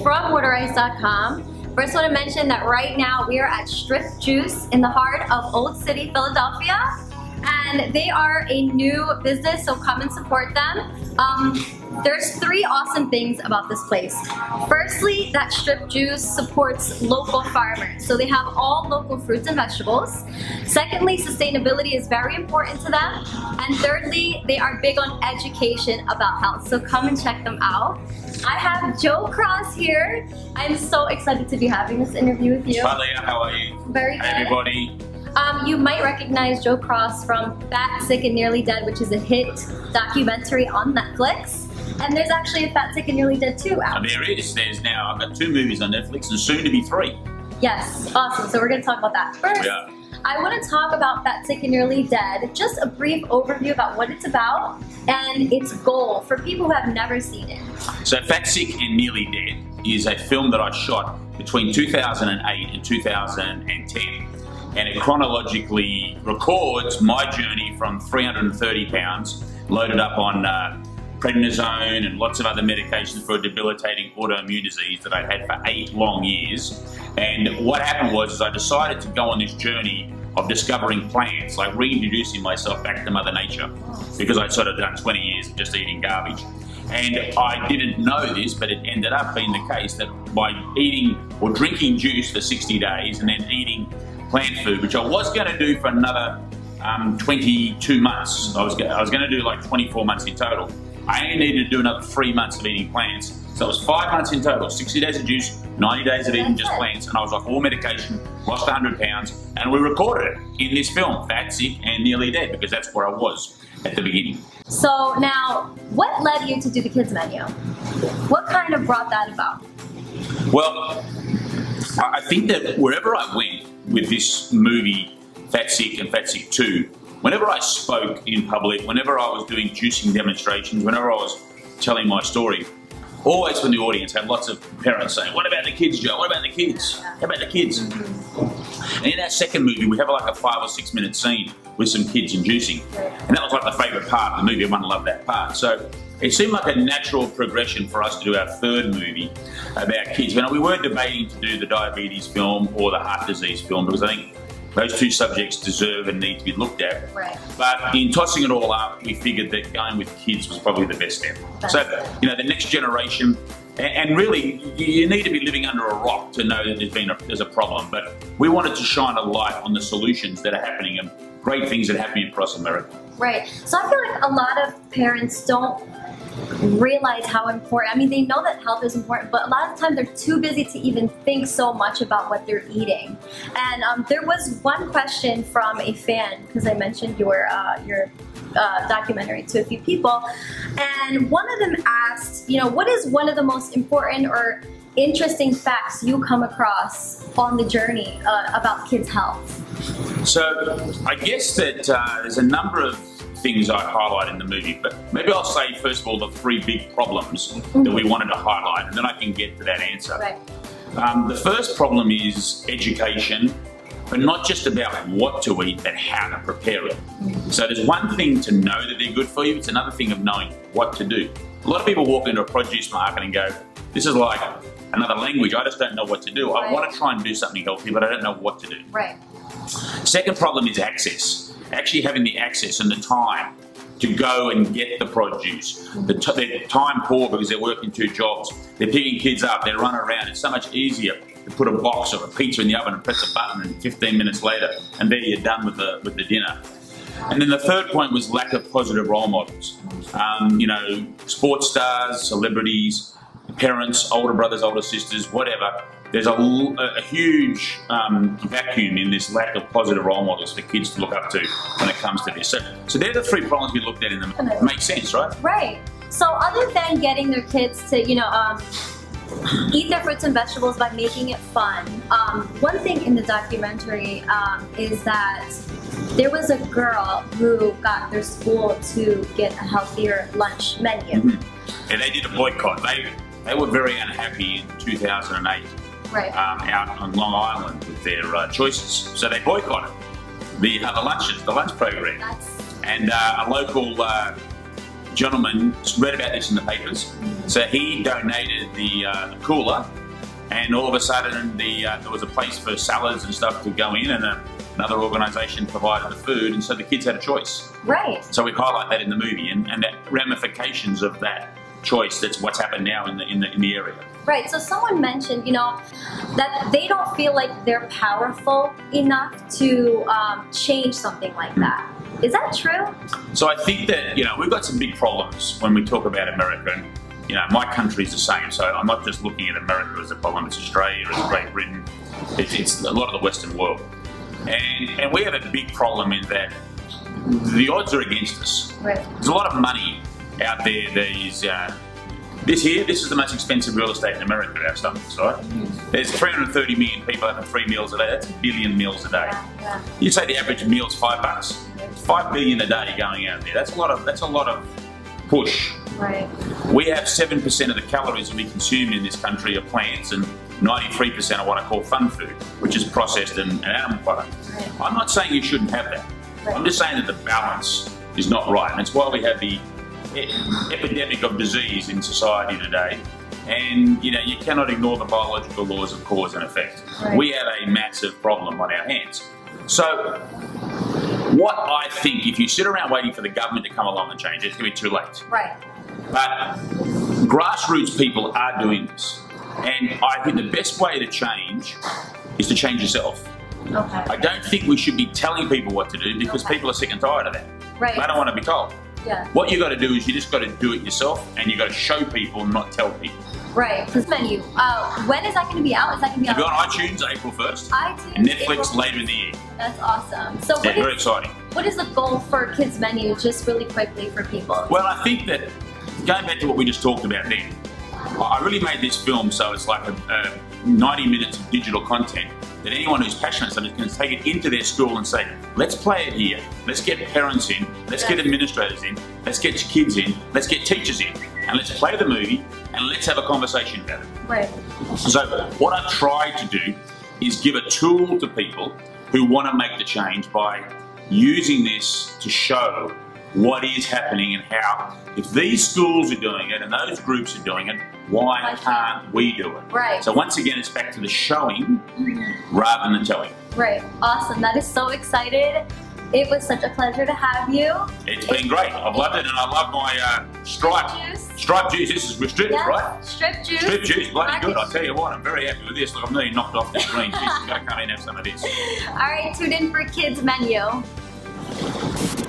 from waterice.com. First, I want to mention that right now we are at Stripp'd Juice in the heart of Old City, Philadelphia. And they are a new business, so come and support them. There's three awesome things about this place. Firstly, that Stripp'd Juice supports local farmers, so they have all local fruits and vegetables. Secondly, sustainability is very important to them. And thirdly, they are big on education about health, so come and check them out. I have Joe Cross here. I'm so excited to be having this interview with you. Hi Leah, how are you? Very good. Hey everybody. You might recognize Joe Cross from Fat, Sick, and Nearly Dead, which is a hit documentary on Netflix. And there's actually a Fat, Sick, and Nearly Dead 2 out. There is. There's now, I've got 2 movies on Netflix and soon to be 3. Yes, awesome. So we're going to talk about that. First, I want to talk about Fat, Sick, and Nearly Dead. Just a brief overview about what it's about and its goal for people who have never seen it. So Fat, Sick, and Nearly Dead is a film that I shot between 2008 and 2010. And it chronologically records my journey from 330 pounds, loaded up on prednisone and lots of other medications for a debilitating autoimmune disease that I'd had for 8 long years. And what happened was I decided to go on this journey of discovering plants, like reintroducing myself back to Mother Nature, because I'd sort of done 20 years of just eating garbage. And I didn't know this, but it ended up being the case that by eating or drinking juice for 60 days and then eating plant food, which I was going to do for another 22 months. I was going to do like 24 months in total. I only needed to do another 3 months of eating plants. So it was 5 months in total, 60 days of juice, 90 days of eating just plants, and I was off all medication, lost 100 pounds, and we recorded it in this film, Fat, Sick, and Nearly Dead, because that's where I was at the beginning. So now, what led you to do the kids menu? What kind of brought that about? Well, I think that wherever I went with this movie, Fat, Sick, and Fat, Sick 2, whenever I spoke in public, whenever I was doing juicing demonstrations, whenever I was telling my story, always from the audience had lots of parents saying, "What about the kids, Joe? What about the kids? How about the kids?" And in that second movie, we have like a 5 or 6 minute scene with some kids and juicing. And that was like the favourite part of the movie. Everyone loved that part. So it seemed like a natural progression for us to do our third movie about kids. We weren't debating to do the diabetes film or the heart disease film, because I think those 2 subjects deserve and need to be looked at. Right. But in tossing it all up, we figured that going with kids was probably the best step. So, the next generation, and really, you need to be living under a rock to know that there's a problem. But we wanted to shine a light on the solutions that are happening and great things that are happening across America. Right. So I feel like a lot of parents don't realize how important, I mean, they know that health is important, but a lot of the time they're too busy to even think so much about what they're eating. And there was one question from a fan, because I mentioned your documentary to a few people, and one of them asked, what is one of the most important or interesting facts you come across on the journey about kids' health? So I guess that there's a number of things I highlight in the movie, but maybe I'll say first of all the 3 big problems that we wanted to highlight, and then I can get to that answer. Right. The first problem is education, but not just about what to eat, but how to prepare it. So there's one thing to know that they're good for you, it's another thing of knowing what to do. A lot of people walk into a produce market and go, this is like another language, I just don't know what to do. I want to try and do something healthy, but I don't know what to do. Right. Second problem is access. Actually having the access and the time to go and get the produce. They're time poor because they're working 2 jobs. They're picking kids up, they're running around. It's so much easier to put a box or a pizza in the oven and press a button, and 15 minutes later, and there you're done with the dinner. And then the third point was lack of positive role models. Sports stars, celebrities, parents, older brothers, older sisters, whatever. There's a huge vacuum in this lack of positive role models for kids to look up to when it comes to this. So they're the 3 problems we looked at in them. Makes sense, right? Right. So other than getting their kids to, eat their fruits and vegetables by making it fun, one thing in the documentary is that there was a girl who got their school to get a healthier lunch menu. And they did a boycott. They were very unhappy in 2008. Right. Out on Long Island with their choices. So they boycotted the lunch program. And a local gentleman read about this in the papers, so he donated the cooler, and all of a sudden there was a place for salads and stuff to go in, and another organisation provided the food, and so the kids had a choice. Right. So we highlight that in the movie, and the ramifications of that choice. That's what's happened now in the area. Right. So someone mentioned, that they don't feel like they're powerful enough to change something like that. Is that true? So I think that we've got some big problems when we talk about America, and my country's the same. So I'm not just looking at America as a problem. It's Australia, it's Great Britain, it's a lot of the Western world, and we have a big problem in that the odds are against us. Right. There's a lot of money out there. This is the most expensive real estate in America, our stomachs, right? There's 330 million people having 3 meals a day. That's a billion meals a day. Yeah. You say the average meal's $5. 5 billion a day going out there. That's a lot of push. Right. We have 7% of the calories that we consume in this country are plants, and 93% are what I call fun food, which is processed and animal product. Right. I'm not saying you shouldn't have that. Right. I'm just saying that the balance is not right, and it's why we have the epidemic of disease in society today. And you cannot ignore the biological laws of cause and effect. Right. We have a massive problem on our hands. So what I think, if you sit around waiting for the government to come along and change it, it's going to be too late. Right. But grassroots people are doing this, and I think the best way to change is to change yourself. Okay. I don't think we should be telling people what to do, because people are sick and tired of that. Right. They don't want to be told. Yeah. What you got to do is you just got to do it yourself, and you got to show people, not tell people. Right. This menu. When is that going to be out? Is that going to be out? It'll be on iTunes April 1st. iTunes. And Netflix April. later in the year. That's awesome. So Yeah, very exciting. What is the goal for Kids Menu, just really quickly for people? Well, I think that going back to what we just talked about then, I really made this film so it's like 90 minutes of digital content that anyone who's passionate about it can take it into their school and say, let's play it here, let's get parents in, let's get administrators in, let's get kids in, let's get teachers in, and let's play the movie and let's have a conversation about it. Right. So what I've tried to do is give a tool to people who want to make the change by using this to show what is happening and how, if these schools are doing it and those groups are doing it, why can't we do it? Right. So once again, it's back to the showing rather than the telling. Right. Awesome. That is so excited. It was such a pleasure to have you. It's been great. I've loved it, and I love my Stripp'd Juice. Stripp'd Juice. This is with Stripp'd, Yeah. right? Stripp'd Juice. Stripp'd Juice, bloody good. I'll tell you what, I'm very happy with this. Look, I'm nearly knocked off this green. She's got to come in and have some of this. All right, tune in for Kids Menu.